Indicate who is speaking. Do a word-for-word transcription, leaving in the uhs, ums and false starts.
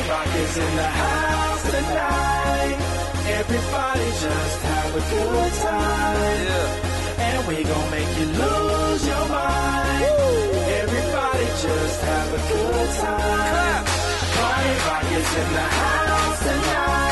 Speaker 1: Rock is in the house tonight. Everybody just have a good time. Yeah. And we gon' make you lose your mind. Woo. Everybody just have a good time. Clap. Party Rock is in the house tonight.